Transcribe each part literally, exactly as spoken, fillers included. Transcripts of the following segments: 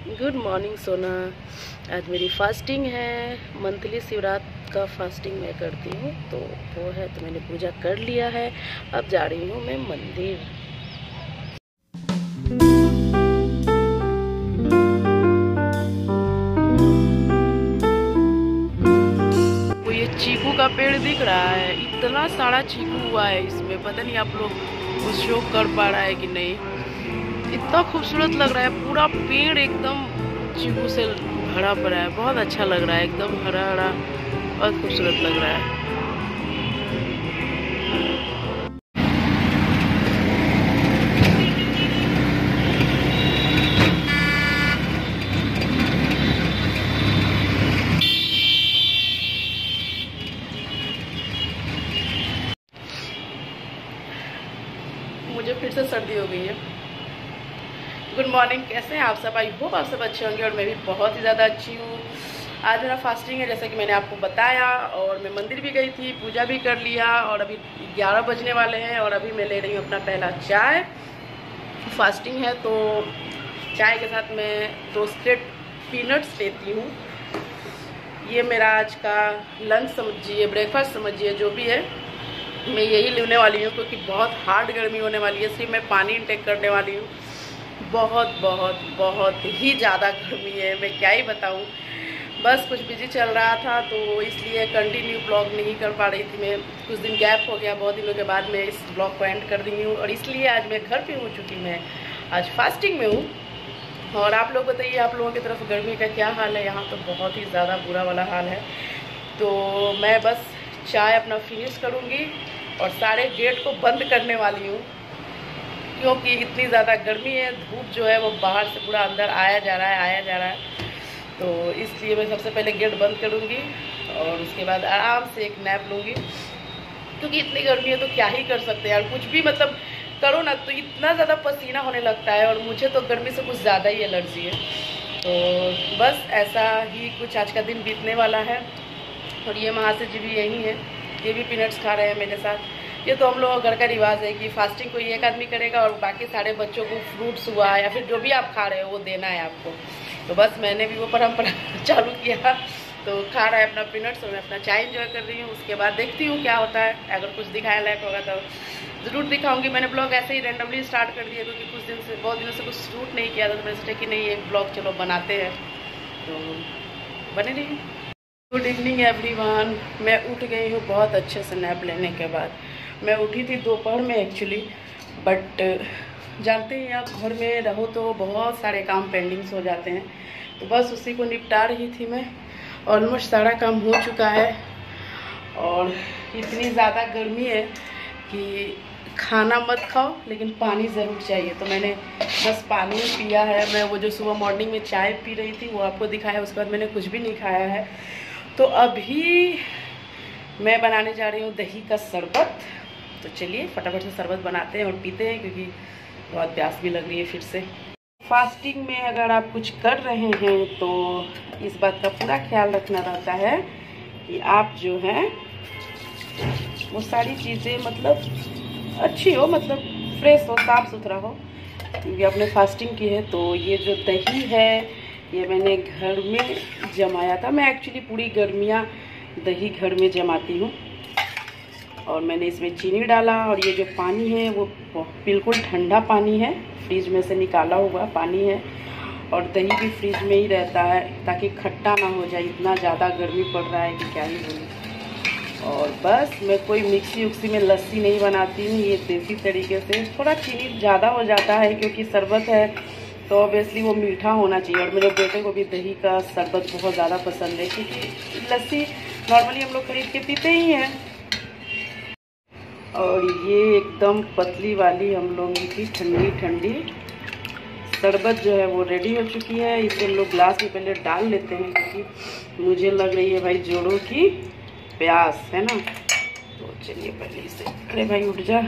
Good morning सोना। आज मेरी फास्टिंग है, मंथली शिवरात्रि का फास्टिंग मैं करती हूँ, तो वो है तो मैंने पूजा कर लिया है। अब जा रही हूँ मैं मंदिर। वो ये चीकू का पेड़ दिख रहा है, इतना सारा चीकू हुआ है इसमें, पता नहीं आप लोग कुछ शो कर पा रहा है कि नहीं। इतना खूबसूरत लग रहा है, पूरा पेड़ एकदम चीकू से भरा पड़ा है। बहुत अच्छा लग रहा है, एकदम हरा हरा, बहुत खूबसूरत लग रहा है। मुझे फिर से सर्दी हो गई है। गुड मॉर्निंग, कैसे हैं आप सब? आई होप आप सब अच्छे होंगे और मैं भी बहुत ही ज़्यादा अच्छी हूँ। आज मेरा फास्टिंग है, जैसा कि मैंने आपको बताया, और मैं मंदिर भी गई थी, पूजा भी कर लिया, और अभी ग्यारह बजने वाले हैं और अभी मैं ले रही हूँ अपना पहला चाय। फास्टिंग है तो चाय के साथ मैं रोस्टेड पीनट्स लेती हूँ। ये मेरा आज का लंच समझिए, ब्रेकफास्ट समझिए, जो भी है मैं यही लेने वाली हूँ, क्योंकि बहुत हार्ड गर्मी होने वाली है। सिर्फ मैं पानी इंटेक करने वाली हूँ। बहुत बहुत बहुत ही ज़्यादा गर्मी है, मैं क्या ही बताऊँ। बस कुछ बिजी चल रहा था तो इसलिए कंटिन्यू ब्लॉग नहीं कर पा रही थी मैं। कुछ दिन गैप हो गया, बहुत दिनों के बाद मैं इस ब्लॉग को एंड कर रही हूँ, और इसलिए आज मैं घर पे हूँ, चूँकि मैं आज फास्टिंग में हूँ। और आप लोग बताइए, आप लोगों की तरफ गर्मी का क्या हाल है? यहाँ तो बहुत ही ज़्यादा बुरा वाला हाल है। तो मैं बस चाय अपना फिनिश करूँगी और सारे गेट को बंद करने वाली हूँ, क्योंकि इतनी ज़्यादा गर्मी है। धूप जो है वो बाहर से पूरा अंदर आया जा रहा है आया जा रहा है तो इसलिए मैं सबसे पहले गेट बंद करूँगी और उसके बाद आराम से एक नैप लूँगी, क्योंकि इतनी गर्मी है तो क्या ही कर सकते हैं यार। कुछ भी मतलब करो ना तो इतना ज़्यादा पसीना होने लगता है, और मुझे तो गर्मी से कुछ ज़्यादा ही एलर्जी है। तो बस ऐसा ही कुछ आज का दिन बीतने वाला है। और ये महाशय जी भी यही हैं, ये भी पीनट्स खा रहे हैं मेरे साथ। ये तो हम लोग घर का रिवाज है कि फास्टिंग कोई एक आदमी करेगा और बाकी सारे बच्चों को फ्रूट्स हुआ या फिर जो भी आप खा रहे हो वो देना है आपको। तो बस मैंने भी वो परंपरा चालू किया, तो खा रहा है अपना पीनट्स और मैं अपना चाय एंजॉय कर रही हूँ। उसके बाद देखती हूँ क्या होता है। अगर कुछ दिखाने लायक होगा तो ज़रूर दिखाऊंगी। मैंने ब्लॉग ऐसे ही रैंडमली स्टार्ट कर दिया, क्योंकि कुछ दिन से बहुत दिनों से कुछ शूट नहीं किया था, तो मैंने सोचा कि नहीं एक ब्लॉग चलो बनाते हैं, तो बने रही। Good evening everyone. मैं उठ गई हूँ बहुत अच्छे से नैप लेने के बाद। मैं उठी थी दोपहर में एक्चुअली, बट जानते हैं आप घर में रहो तो बहुत सारे काम पेंडिंग्स हो जाते हैं, तो बस उसी को निपटा रही थी मैं। ऑलमोस्ट सारा काम हो चुका है, और इतनी ज़्यादा गर्मी है कि खाना मत खाओ लेकिन पानी ज़रूर चाहिए। तो मैंने बस पानी पिया है। मैं वो जो सुबह मॉर्निंग में चाय पी रही थी वो आपको दिखाया, उसके बाद मैंने कुछ भी नहीं खाया है। तो अभी मैं बनाने जा रही हूँ दही का शरबत। तो चलिए फटाफट से शरबत बनाते हैं और पीते हैं, क्योंकि बहुत प्यास भी लग रही है फिर से। फास्टिंग में अगर आप कुछ कर रहे हैं तो इस बात का पूरा ख्याल रखना रहता है कि आप जो है वो सारी चीज़ें मतलब अच्छी हो, मतलब फ्रेश हो, साफ़ सुथरा हो, क्योंकि आपने फास्टिंग की है। तो ये जो दही है ये मैंने घर में जमाया था। मैं एक्चुअली पूरी गर्मियाँ दही घर में जमाती हूँ, और मैंने इसमें चीनी डाला, और ये जो पानी है वो बिल्कुल ठंडा पानी है, फ्रिज में से निकाला हुआ पानी है, और दही भी फ्रिज में ही रहता है ताकि खट्टा ना हो जाए। इतना ज़्यादा गर्मी पड़ रहा है कि क्या ही बोलूँ। और बस मैं कोई मिक्सी उक्सी में लस्सी नहीं बनाती हूँ, ये देसी तरीके से। थोड़ा चीनी ज़्यादा हो जाता है क्योंकि शरबत है तो ऑब्वियसली वो मीठा होना चाहिए, और मेरे बेटे को भी दही का शरबत बहुत ज़्यादा पसंद है, क्योंकि लस्सी नॉर्मली हम लोग खरीद के पीते ही हैं। और ये एकदम पतली वाली हम लोगों की ठंडी ठंडी शरबत जो है वो रेडी हो चुकी है। इसे हम लोग ग्लास में पहले डाल लेते हैं, क्योंकि मुझे लग रही है भाई जोड़ों की प्यास है ना। तो चलिए पहले इसे, अरे भाई उठ जा।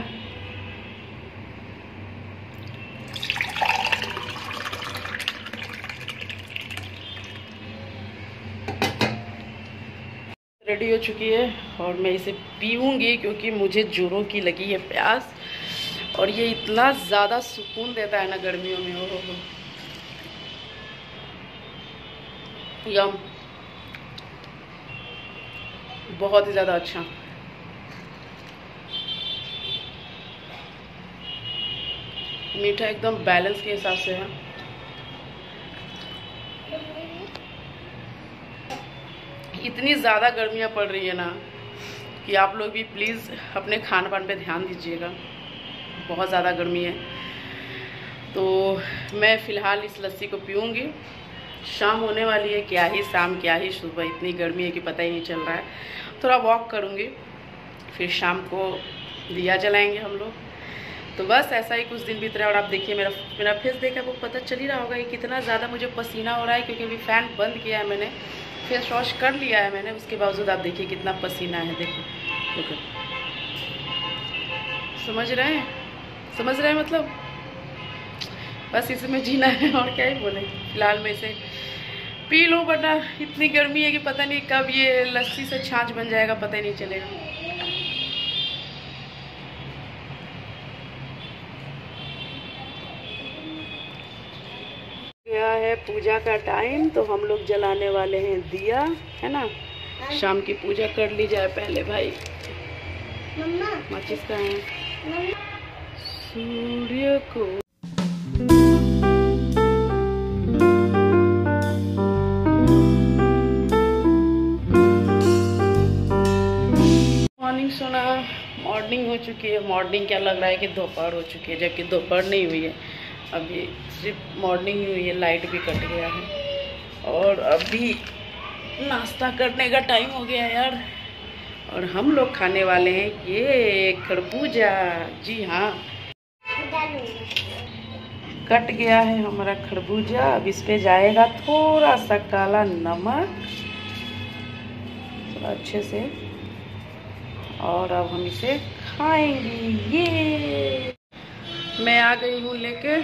रेडी हो चुकी है और मैं इसे पीऊँगी, क्योंकि मुझे जोरों की लगी है प्यास, और ये इतना ज़्यादा सुकून देता है ना गर्मियों में। हो हो यम, बहुत ही ज़्यादा अच्छा। मीठा एकदम बैलेंस के हिसाब से है। इतनी ज़्यादा गर्मियाँ पड़ रही है ना कि आप लोग भी प्लीज़ अपने खान पान पे ध्यान दीजिएगा, बहुत ज़्यादा गर्मी है। तो मैं फ़िलहाल इस लस्सी को पीऊँगी। शाम होने वाली है, क्या ही शाम क्या ही सुबह, इतनी गर्मी है कि पता ही नहीं चल रहा है। थोड़ा वॉक करूँगी, फिर शाम को दिया जलाएंगे हम लोग। तो बस ऐसा ही कुछ दिन बीत रहा है। और आप देखिए मेरा मेरा फेस देखा वो पता चल ही रहा होगा कि कितना ज़्यादा मुझे पसीना हो रहा है, क्योंकि अभी फ़ैन बंद किया है मैंने, फेस वॉश कर लिया है मैंने, उसके बावजूद आप देखिए कितना पसीना है। देखिए देखिए, समझ रहे हैं समझ रहे हैं मतलब बस इसमें जीना है और क्या ही बोले। फिलहाल मैं इसे पी लूँ, वरना इतनी गर्मी है कि पता नहीं कब ये लस्सी से छाछ बन जाएगा, पता ही नहीं चलेगा। गया है पूजा का टाइम, तो हम लोग जलाने वाले हैं दिया, है ना। शाम की पूजा कर ली जाए पहले भाई। माचिस का है सूर्य को। मॉर्निंग सुना, मॉर्निंग हो चुकी है। मॉर्निंग क्या लग रहा है कि दोपहर हो चुकी है, जबकि दोपहर नहीं हुई है, अभी सिर्फ मॉर्निंग ही हुई है। लाइट भी कट गया है और अभी नाश्ता करने का टाइम हो गया है यार। और हम लोग खाने वाले हैं ये खरबूजा। जी हाँ, कट गया है हमारा खरबूजा। अब इस पे जाएगा थोड़ा सा काला नमक, थोड़ा अच्छे से, और अब हम इसे खाएंगे। ये मैं आ गई हूँ लेके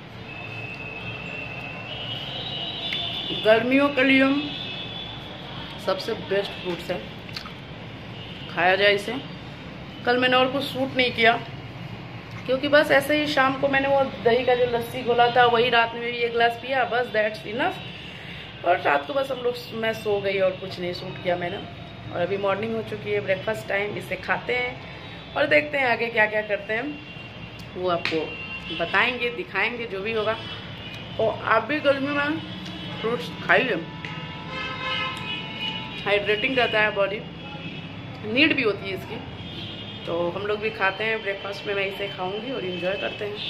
गर्मियों के लिए सबसे बेस्ट फ्रूट्स है, खाया जाए इसे। कल मैंने और कुछ सूट नहीं किया, क्योंकि बस ऐसे ही शाम को मैंने वो दही का जो लस्सी घोला था वही रात में भी एक गिलास पिया, बस दैट्स इनफ। और रात को बस हम लोग मैं सो गई और कुछ नहीं सूट किया मैंने। और अभी मॉर्निंग हो चुकी है, ब्रेकफास्ट टाइम। इसे खाते हैं और देखते हैं आगे क्या क्या करते हैं, वो आपको बताएंगे, दिखाएंगे, जो भी होगा। और आप भी गर्मी में फ्रूट्स खाइए, हाइड्रेटिंग रहता है बॉडी, नीड भी होती है इसकी। तो हम लोग भी खाते हैं, ब्रेकफास्ट में मैं इसे खाऊंगी और एंजॉय करते हैं।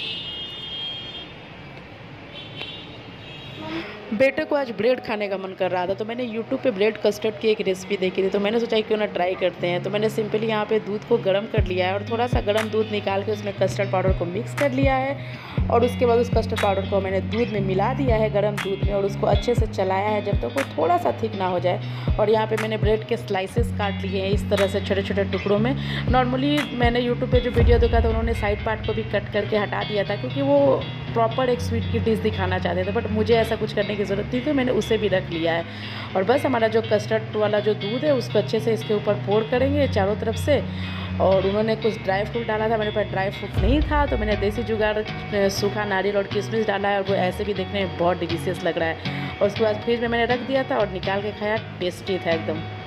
बेटे को आज ब्रेड खाने का मन कर रहा था, तो मैंने यूट्यूब पे ब्रेड कस्टर्ड की एक रेसिपी देखी थी, तो मैंने सोचा क्यों ना ट्राई करते हैं। तो मैंने सिंपली यहाँ पे दूध को गर्म कर लिया है और थोड़ा सा गर्म दूध निकाल के उसमें कस्टर्ड पाउडर को मिक्स कर लिया है। और उसके बाद उस कस्टर्ड पाउडर को मैंने दूध में मिला दिया है, गर्म दूध में, और उसको अच्छे से चलाया है जब तक वो थोड़ा सा थिक ना हो जाए। और यहाँ पर मैंने ब्रेड के स्लाइसेस काट लिए हैं इस तरह से छोटे छोटे टुकड़ों में। नॉर्मली मैंने यूट्यूब पर जो वीडियो देखा था उन्होंने साइड पार्ट को भी कट करके हटा दिया था, क्योंकि वो प्रॉपर एक स्वीट की डिश दिखाना चाहते थे, बट मुझे ऐसा कुछ करने की ज़रूरत थी, तो मैंने उसे भी रख लिया है। और बस हमारा जो कस्टर्ड वाला जो दूध है उसको अच्छे से इसके ऊपर पोर करेंगे चारों तरफ से। और उन्होंने कुछ ड्राई फ्रूट डाला था, मेरे पास ड्राई फ्रूट नहीं था, तो मैंने देसी जुगाड़ सूखा नारियल और किशमिश डाला है, और वो ऐसे भी देखने में बहुत डिलीशियस लग रहा है। और उसके बाद फ्रिज में मैंने रख दिया था और निकाल के खाया, टेस्टी था एकदम।